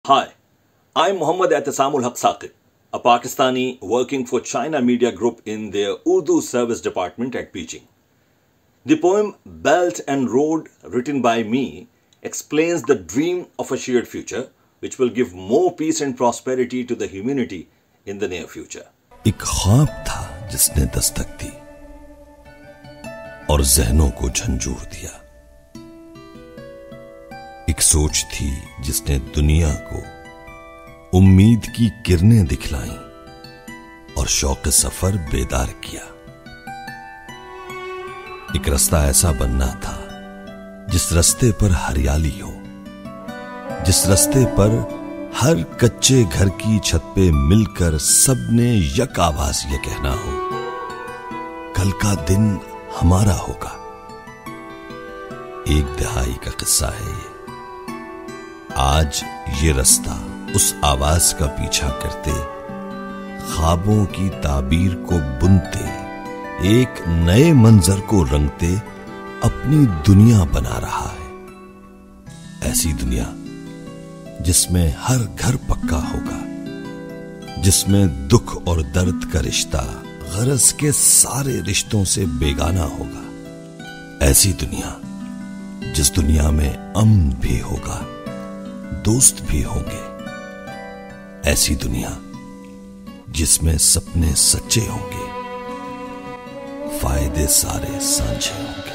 Hi, I'm Muhammad Ehtisamul Haq Saqib, a Pakistani working for China Media Group in their Urdu Service Department at Beijing. The poem Belt and Road, written by me, explains the dream of a shared future which will give more peace and prosperity to the humanity in the near future. एक ख्वाब था जिसने दस्तक दी और ज़हनों को झंझोर दिया। एक सोच थी जिसने दुनिया को उम्मीद की किरणें दिखलाईं और शौक सफर बेदार किया। एक रास्ता ऐसा बनना था जिस रास्ते पर हरियाली हो, जिस रास्ते पर हर कच्चे घर की छत पे मिलकर सबने एक आवाज ये कहना हो, कल का दिन हमारा होगा। एक दहाई का किस्सा है ये। आज ये रास्ता उस आवाज का पीछा करते, ख्वाबों की ताबीर को बुनते, एक नए मंजर को रंगते अपनी दुनिया बना रहा है। ऐसी दुनिया जिसमें हर घर पक्का होगा, जिसमें दुख और दर्द का रिश्ता गरज के सारे रिश्तों से बेगाना होगा। ऐसी दुनिया जिस दुनिया में अमन भी होगा, दोस्त भी होंगे। ऐसी दुनिया जिसमें सपने सच्चे होंगे, फायदे सारे सांझे होंगे।